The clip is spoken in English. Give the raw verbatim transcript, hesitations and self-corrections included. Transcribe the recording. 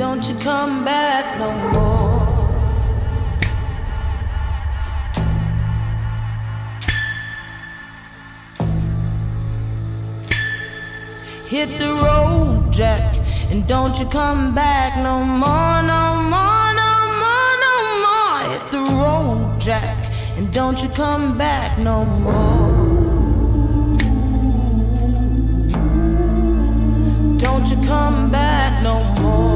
don't you come back no more. Hit the road, Jack, and don't you come back no more, no more, no more, no more. Hit the road, Jack, and don't you come back no more. Don't you come back no more.